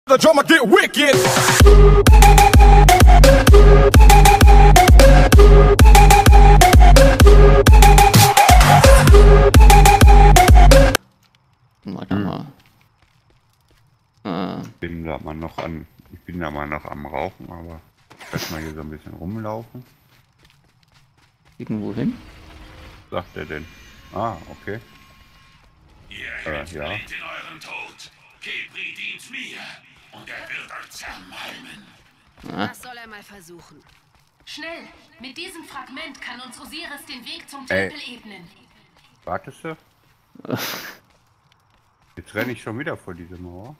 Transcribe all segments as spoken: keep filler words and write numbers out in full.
The drummer get wicked. Warte mal. Äh. Ich bin da mal noch an. Ich bin da mal noch am Rauchen, aber ich werde mal hier so ein bisschen rumlaufen. Irgendwo hin? Was sagt er denn? Ah, okay. Ihr Äh, hättet ja. in euren Tod. Kepri dient mir und er wird euch zermalmen. Ah. Das soll er mal versuchen. Schnell! Mit diesem Fragment kann uns Osiris den Weg zum Ey. Tempel ebnen. Wartest du? Jetzt renne ich schon wieder vor diese Mauer.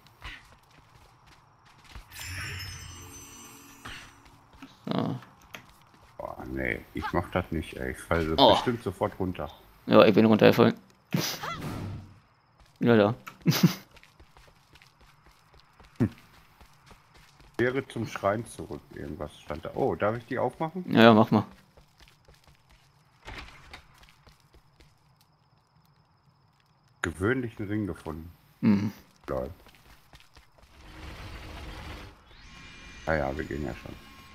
So. Oh, nee, ich mach das nicht, ey. Ich falle Oh. bestimmt sofort runter. Ja, ich bin runtergefallen. Ja, da. Kehre zum Schrein zurück. Irgendwas stand da. Oh, darf ich die aufmachen? Ja, ja, mach mal. Gewöhnlichen Ring gefunden. Mhm. Lol. Ah ja, wir gehen ja schon.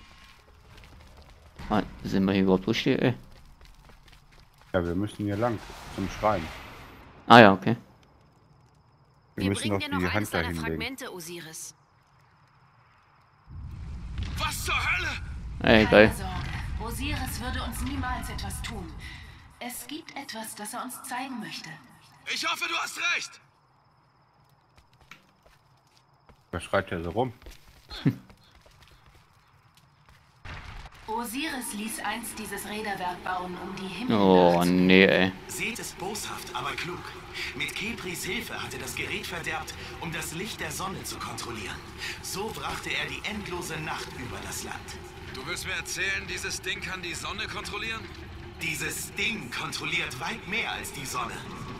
Ah, sind wir hier überhaupt richtig, ey? Ja, wir müssen hier lang zum Schrein. Ah ja, okay. Wir Wir müssen bringen noch dir noch die eines Hand deiner dahin legen. Fragmente, Osiris. Was zur Hölle? Ey, Keine geil. Sorge. Osiris würde uns niemals etwas tun. Es gibt etwas, das er uns zeigen möchte. Ich hoffe, du hast recht. Was schreit der so rum? Osiris ließ einst dieses Räderwerk bauen, um die Himmel Oh, nachzubilden. nee, ey. Seht es boshaft, aber klug. Mit Kepris Hilfe hat er das Gerät verderbt, um das Licht der Sonne zu kontrollieren. So brachte er die endlose Nacht über das Land. Du willst mir erzählen, dieses Ding kann die Sonne kontrollieren? Dieses Ding kontrolliert weit mehr als die Sonne.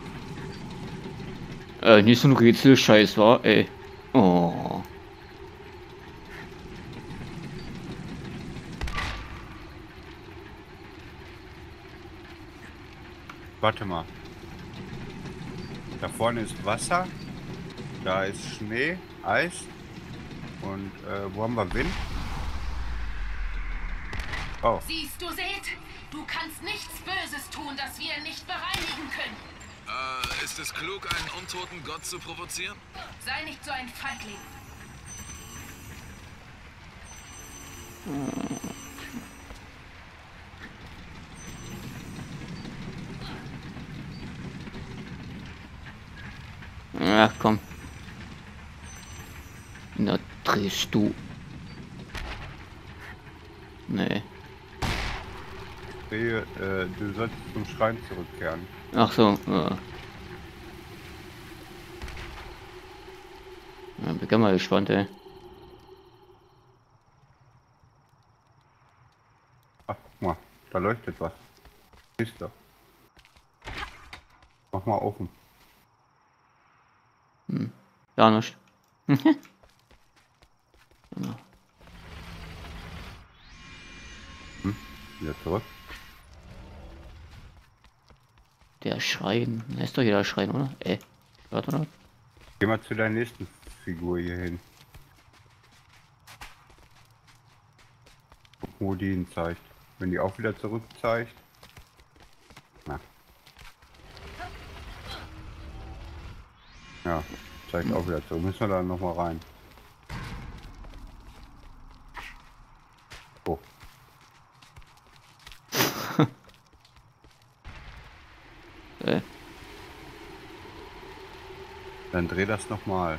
Äh, nicht so ein Rätsel-Scheiß, war, ey. Oh. Warte mal. Da vorne ist Wasser. Da ist Schnee, Eis. Und äh, wo haben wir Wind? Oh, Siehst du, seht? Du kannst nichts Böses tun, das wir nicht bereinigen können. Äh, ist es klug, einen untoten Gott zu provozieren? Sei nicht so ein Feigling. Ach komm. Na, drehst du. Nee. sehe, äh, du sollst zum Schrein zurückkehren. Ach so. Ja. Ja, bin ich mal gespannt, ey. Ach, guck mal, da leuchtet was. Siehst du? Mach mal offen. Hm. Gar nicht. Ja. Hm, wieder zurück. Der Schrein. Da ist doch jeder Schrein, oder? Äh. Warte, oder? Geh mal zu deiner nächsten Figur hier hin. Guck, wo die ihn zeigt. Wenn die auch wieder zurück zeigt. Na. Ja, zeigt auch wieder zurück. Müssen wir da noch mal rein. Oh. Äh. Dann dreh das noch mal.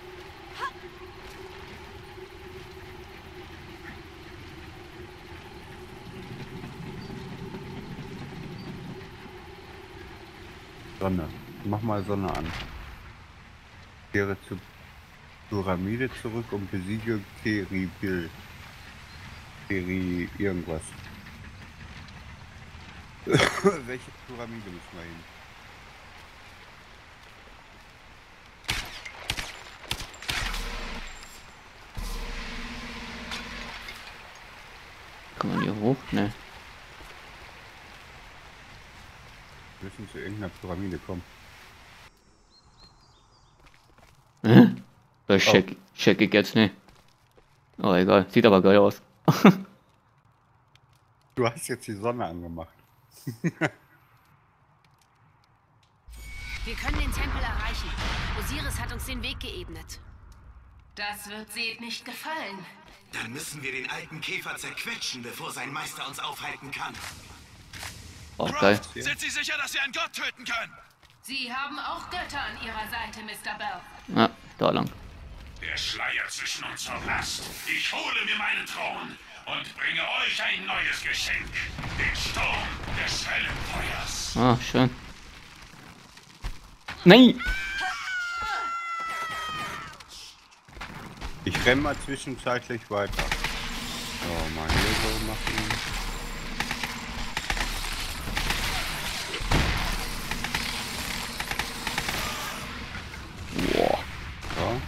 Sonne. Mach mal Sonne an. Kehre zur Pyramide zurück und besiege Keribil. Keri irgendwas. Welche Pyramide müssen wir hin? Kann man hier hoch? Ne. Wir müssen zu irgendeiner Pyramide kommen. Hä? Das check, check ich jetzt nicht. Oh, egal. Sieht aber geil aus. Du hast jetzt die Sonne angemacht. Wir können den Tempel erreichen. Osiris hat uns den Weg geebnet. Das wird Seth nicht gefallen. Dann müssen wir den alten Käfer zerquetschen, bevor sein Meister uns aufhalten kann. Oh, geil. Sind Sie sicher, dass Sie einen Gott töten können? Sie haben auch Götter an ihrer Seite, Mister Bell. Ja, da lang. Der Schleier zwischen uns verblasst. Ich hole mir meinen Thron und bringe euch ein neues Geschenk. Den Sturm des Wellenfeuers. Ah, schön. Nein! Ich renne mal zwischenzeitlich weiter. So, mal hier so machen. Boah. So.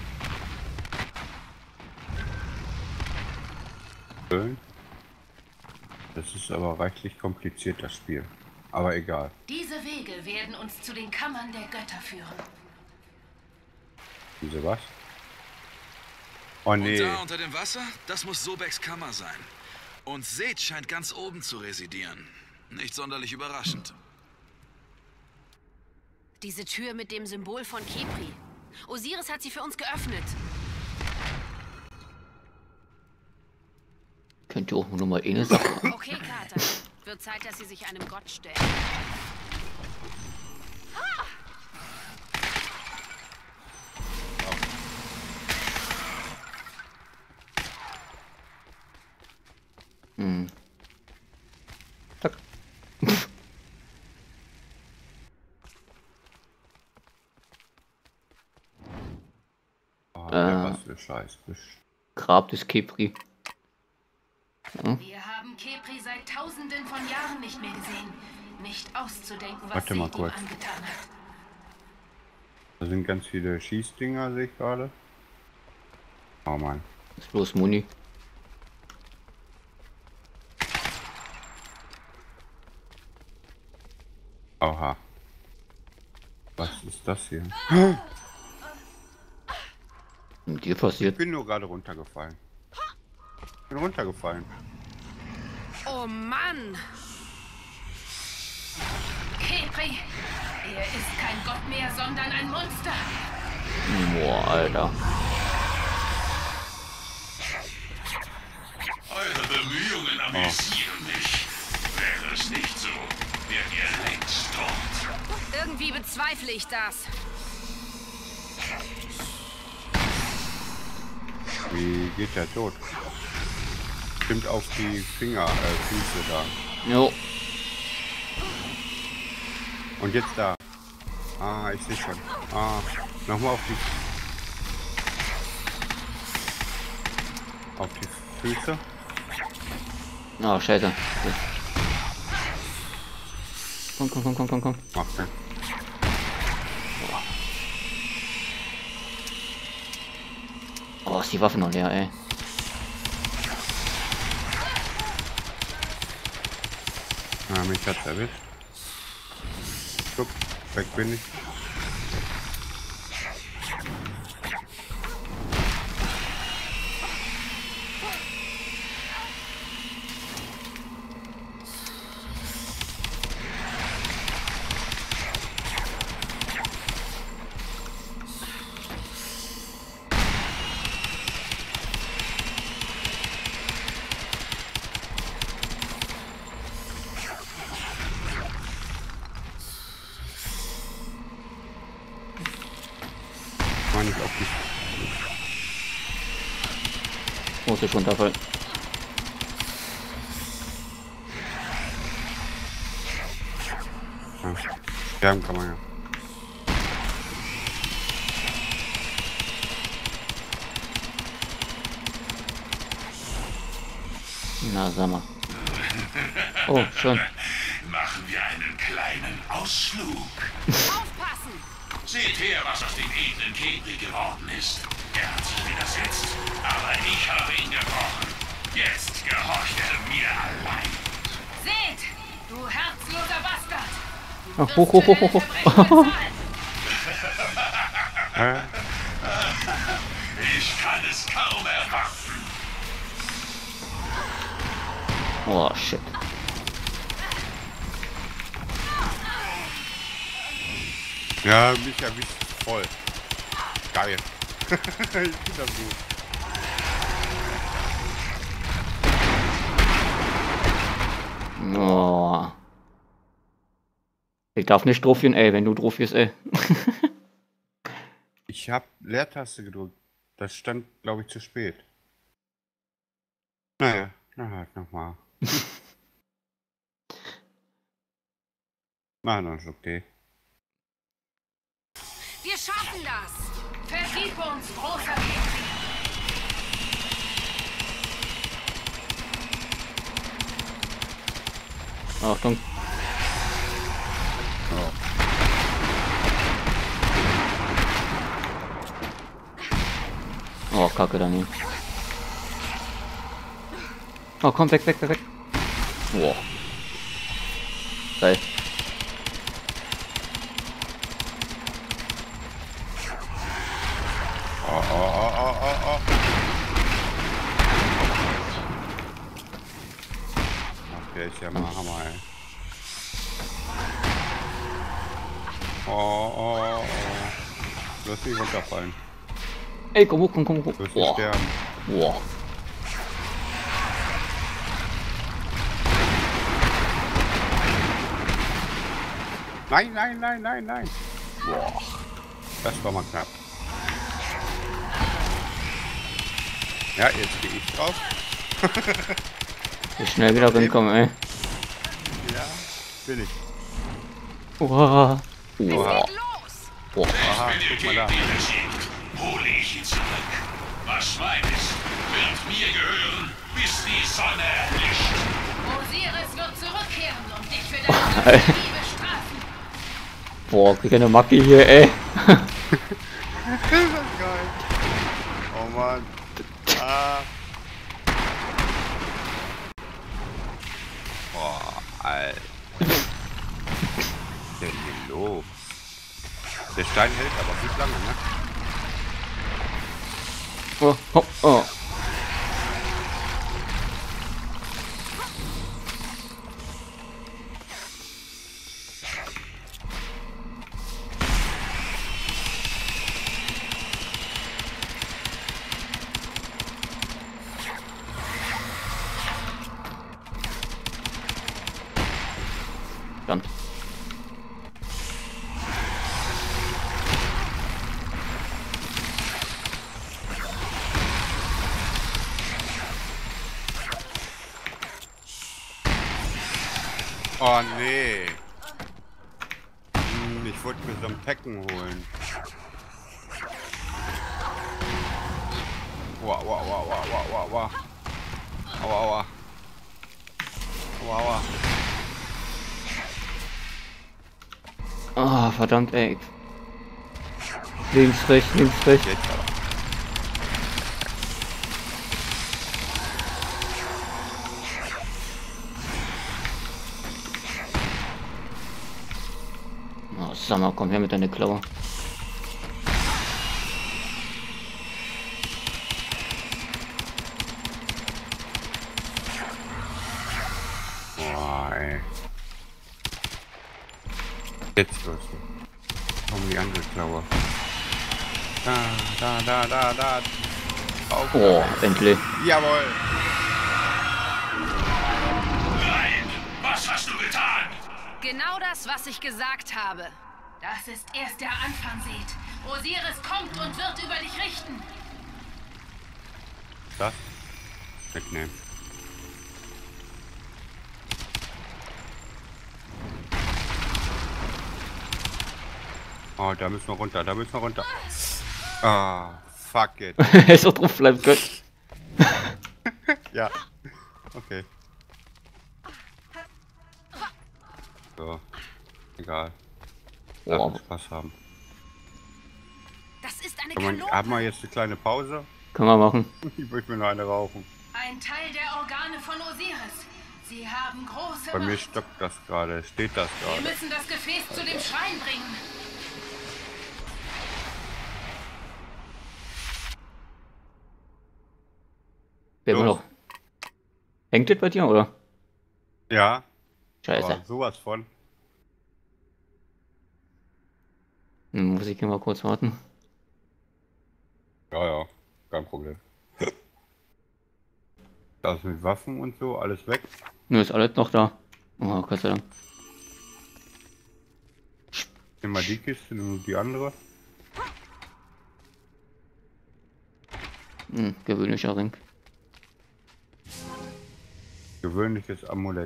Schön. Das ist aber reichlich kompliziert, das Spiel. Aber egal. Diese Wege werden uns zu den Kammern der Götter führen. Diese was? Oh Und nee. da unter dem Wasser, das muss Sobeks Kammer sein. Und Seth scheint ganz oben zu residieren. Nicht sonderlich überraschend. Diese Tür mit dem Symbol von Khepri. Osiris hat sie für uns geöffnet. Könnt ihr auch nur mal eine Sache. Okay, Carter. Wird Zeit, dass sie sich einem Gott stellen. Hm. Zack. Oh, Äh. ja, was für Scheiß. Grab des Khepri. Wir haben Khepri seit Tausenden von Jahren nicht mehr gesehen. Nicht auszudenken, was Warte mal Seth ihm kurz. angetan hat. Da sind ganz viele Schießdinger, sehe ich gerade. Oh Mann. Das ist bloß Muni. Oha. Was ist das hier? Mit dir Ich passiert. bin nur gerade runtergefallen. Bin runtergefallen. Oh Mann! Khepri, er ist kein Gott mehr, sondern ein Monster. Boah, Alter. Eure Bemühungen amüsieren mich. Wäre es nicht so, wärt ihr längst tot. Irgendwie bezweifle ich das. Wie geht der tot? Stimmt auf die Finger, äh, Füße da. Jo. Und jetzt da. Ah, ich sehe schon. Ah, nochmal auf die... Auf die Füße. Ah, scheiße. Komm, komm, komm, komm, komm, komm. Okay. Oh, ist die Waffe noch leer, ey. Ah, mich hat's erwischt. Guck, weg bin ich. Mal nicht auf die... Muss ich runterfallen. Ja. Sterben kann man ja. Na, sag mal. Oh, schon. Machen wir einen kleinen Ausflug. Aufpassen! Seht her, was aus dem edlen Khepri geworden ist. Er hat sich widersetzt, aber ich habe ihn gebrochen. Jetzt gehorcht er mir allein. Seht, du herzloser Bastard. Ah, hoch, hoch, hoch, hoch, hoch. Äh? warten. Oh, shit. Ja, mich erwischt voll. Geil. Ich finde das gut. Oh. Ich darf nicht draufgehen, ey, wenn du drauf gehst, ey. Ich habe Leertaste gedrückt. Das stand, glaube ich, zu spät. Naja, na halt nochmal. Na, das ist okay. Wir schaffen das! Vergib uns, großer Kepri. Achtung. Oh, Kacke daneben. Oh, komm, weg, weg, weg, weg. Boah. Geil. Oh, oh, oh, oh, oh, oh. Ach, der ist ja mal Hammer, ey. Oh, oh, oh. Lass mich runterfallen. Ey, komm hoch, komm, komm hoch. Du wirst Boah. sterben. Boah. Nein, nein, nein, nein, nein. Boah. Das war mal knapp. Ja, jetzt gehe ich drauf. Wie schnell wieder rankommen, ey. Ja, bin ich. Boah. Es Boah. geht los! Boah. Aha, Wenn ihr guck mal da. Kepri besiegt, hole ich ihn zurück. Was meint ist, wird mir gehören, bis die Sonne erlischt. Osiris wird zurückkehren und dich für deine Liebe strafen. Boah, krieg eine Macke hier, ey. Das ist geil. Oh Mann. Ah. Boah, Alter. Was ist denn hier los? Der Stein hält aber nicht lange, ne? Oh, oh, oh. Dann. Oh nee. Hm, ich wollte mir so ein Packen holen. Wow, wow, wow, wow, wow, wow, wow. Aua, aua. Aua, aua. Ah, verdammt, ey. Links, rechts, links, rechts. Jetzt aber. Oh, sag mal, komm her mit deiner Klaue. Boah, ey. Jetzt los. Komm, die andere Klaue. Da, da, da, da, da. Auf. Oh, endlich. Jawohl. Nein, was hast du getan? Genau das, was ich gesagt habe. Das ist erst der Anfang, seht. Osiris kommt und wird über dich richten. Das? Mitnehmen. Oh, da müssen wir runter, da müssen wir runter. Ah, fuck it. Ist doch drauf bleiben können. Ja. Okay. So. Egal. Lass Boah. uns Spaß haben. Das ist eine Kann man, Kanone. haben wir jetzt eine kleine Pause? Können wir machen. Ich möchte mir noch eine rauchen. Ein Teil der Organe von Osiris. Sie haben große Bei mir Macht. stockt das gerade. Steht das Wir gerade? müssen das Gefäß zu dem Schrein bringen. Wer immer Los. noch. Hängt das bei dir, oder? Ja, Scheiße. aber sowas von. Hm, muss ich hier mal kurz warten. Ja, ja, kein Problem. Das mit Waffen und so, alles weg. Nur ist alles noch da. Oh, Gott sei Dank. Nimm mal die Kiste, nimm die andere. Hm, gewöhnlicher Ring. Gewöhnliches Amulett.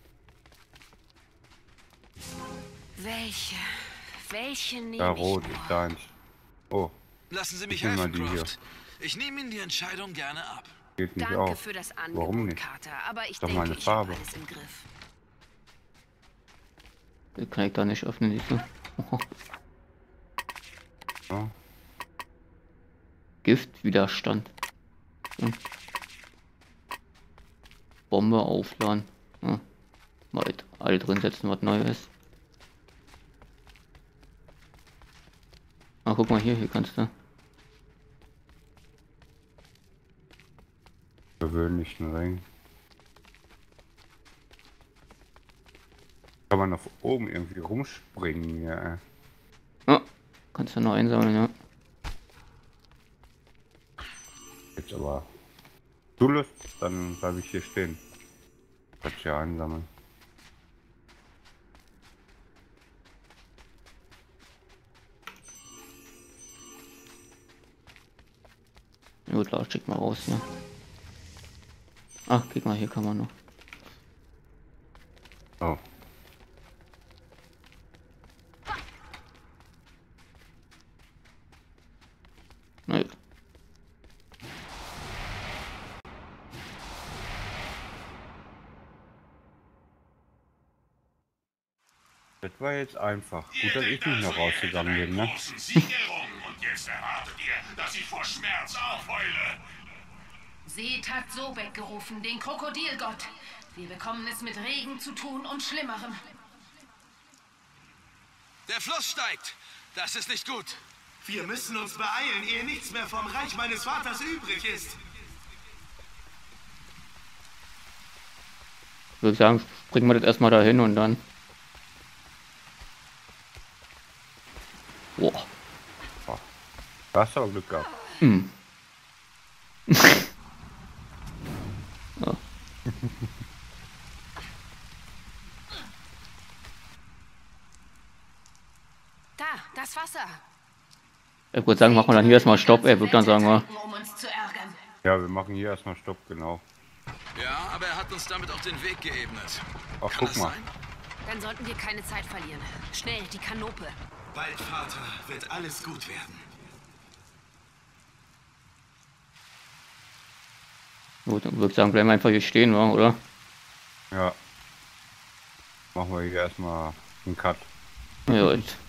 Welche? Welche nehme Da ich rot nur? ist deins. Oh, Lassen Sie mich Ich nehm mal helfen, die hier. Croft. Ich nehme Ihnen die Entscheidung gerne ab. geht nicht Danke auf. für das Angebot, Warum nicht? Carter, aber ich Doch denke, meine ich habe Farbe. alles im Griff. Das kann ich da nicht öffnen, siehst du? Oh. Ja. Giftwiderstand. Hm. Bombe aufladen. Ja. Mal halt alle drin setzen, was neu ist. Ah, guck mal hier, hier kannst du. Gewöhnlichen Ring. Kann man auf oben irgendwie rumspringen, ja. Ah, kannst du noch einsammeln, ja. Jetzt aber Zulust, dann bleibe ich hier stehen. Kannst hier einsammeln. Gut, klar, schick mal raus, ja. Ach, guck mal, hier kann man noch. Oh. Nö. Das war jetzt einfach. Gut, dass ich nicht noch rausgegangen bin, ne? Großen Sieg errungen und jetzt erwartet ihr, dass ich vor Schmerz aufheule. Seth hat Sobek gerufen, den Krokodilgott. Wir bekommen es mit Regen zu tun und Schlimmerem. Der Fluss steigt. Das ist nicht gut. Wir müssen uns beeilen, ehe nichts mehr vom Reich meines Vaters übrig ist. Ich würde sagen, springen wir das erstmal dahin und dann. Boah. Da hast du aber Glück gehabt. Hm. Ja. Da, das Wasser. Ich würde sagen, machen wir dann hier erstmal Stopp. Er würde dann sagen, wir. Um uns zu ärgern. Ja, wir machen hier erstmal Stopp, genau. Ja, aber er hat uns damit auch den Weg geebnet. Ach, Kann guck das mal. sein? Dann sollten wir keine Zeit verlieren. Schnell, die Kanope. Bald, Vater, wird alles gut werden. Gut, dann würde ich sagen, bleiben wir einfach hier stehen, wa, oder? Ja. Machen wir hier erstmal einen Cut. Ja, gut.